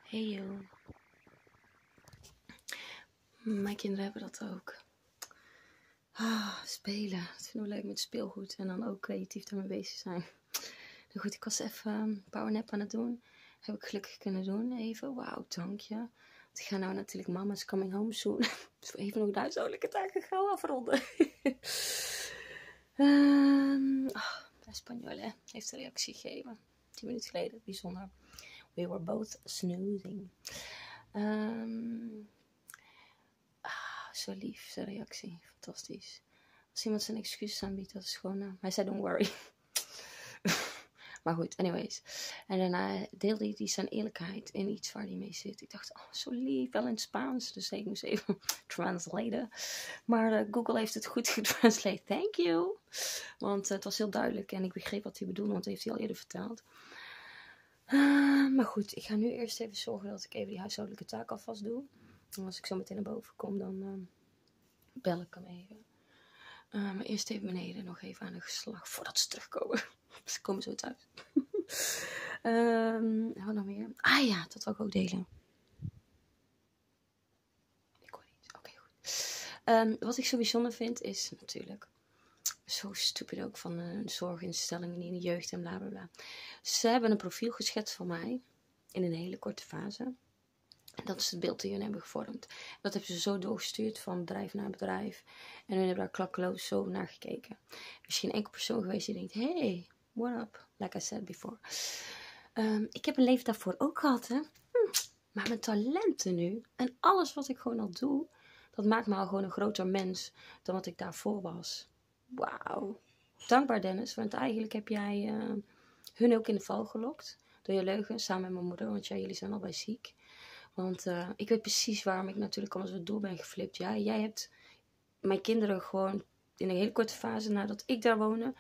Hey joh. Mijn kinderen hebben dat ook. Spelen. Dat vind ik leuk met speelgoed. En dan ook creatief daarmee bezig zijn. Nou goed, ik was even een powernap aan het doen. Heb ik gelukkig kunnen doen. Even. Wauw, dank je. Want ik ga nou natuurlijk mama's coming home soon. Dus even nog de huishoudelijke taken gauw afronden. Espanol heeft een reactie gegeven. 10 minuten geleden. Bijzonder. We were both snoozing. Zo lief, zijn reactie. Fantastisch. Als iemand zijn excuses aanbiedt, dat is gewoon... hij zei, don't worry. Maar goed, anyways. En daarna deelde hij zijn eerlijkheid in iets waar hij mee zit. Ik dacht, zo lief, wel in het Spaans. Dus ik moest even translaten. Maar Google heeft het goed getranslate. Thank you. Want het was heel duidelijk en ik begreep wat hij bedoelde, want dat heeft hij al eerder verteld. Maar goed, ik ga nu eerst even zorgen dat ik even die huishoudelijke taak alvast doe. En als ik zo meteen naar boven kom, dan bel ik hem even. Maar eerst even beneden nog even aan de geslag voordat ze terugkomen. Ze komen zo thuis. Wat nog meer? Ja, dat wil ik ook delen. Ik hoor niet. Oké, goed. Wat ik zo bijzonder vind is natuurlijk... Zo stupid ook van zorginstellingen in de jeugd en bla bla bla. Ze hebben een profiel geschetst van mij. In een hele korte fase. En dat is het beeld die hun hebben gevormd. Dat hebben ze zo doorgestuurd van bedrijf naar bedrijf. En hun hebben daar klakkeloos zo naar gekeken. Misschien enkel persoon geweest die denkt... Hey, what up? Like I said before. Ik heb een leven daarvoor ook gehad, hè. Maar mijn talenten nu. En alles wat ik gewoon al doe. Dat maakt me al gewoon een groter mens. Dan wat ik daarvoor was. Wauw. Dankbaar Dennis. Want eigenlijk heb jij hun ook in de val gelokt. Door je leugen. Samen met mijn moeder. Want ja, jullie zijn allebei ziek. Want ik weet precies waarom ik natuurlijk anders het doel ben geflipt. Ja, jij hebt mijn kinderen gewoon in een hele korte fase nadat ik daar woonde.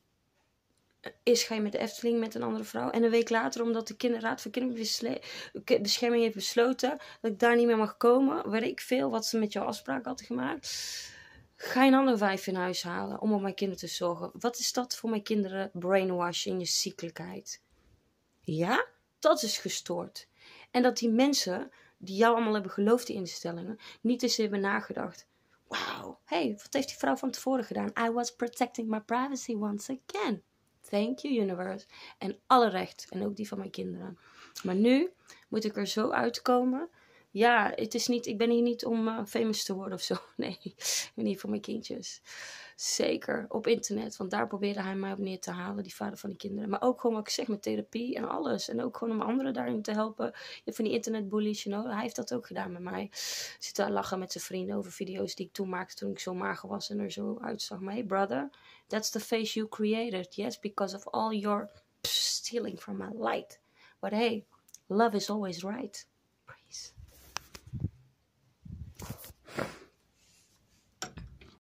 Eerst ga je met de Efteling met een andere vrouw. En een week later, omdat de Raad voor Kinderbescherming heeft besloten dat ik daar niet meer mag komen. Weet ik veel wat ze met jouw afspraak hadden gemaakt. Ga je een andere wijf in huis halen om op mijn kinderen te zorgen. Wat is dat voor mijn kinderen? Brainwash in je ziekelijkheid. Ja, dat is gestoord. En dat die mensen die jou allemaal hebben geloofd, die instellingen, niet eens hebben nagedacht. Wauw, hey, wat heeft die vrouw van tevoren gedaan? I was protecting my privacy once again. Thank you, universe. En alle recht. En ook die van mijn kinderen. Maar nu moet ik er zo uitkomen. Ja, het is niet, ik ben hier niet om famous te worden of zo. Nee, ik ben hier voor mijn kindjes. Zeker, op internet. Want daar probeerde hij mij op neer te halen, die vader van die kinderen. Maar ook gewoon wat ik zeg met therapie en alles. En ook gewoon om anderen daarin te helpen. Je hebt van die internetbullies, you know. Hij heeft dat ook gedaan met mij. Zit te lachen met zijn vrienden over video's die ik toen maakte toen ik zo mager was en er zo uitzag. Maar hey brother, that's the face you created. Yes, because of all your stealing from my light. But hey, love is always right. Praise.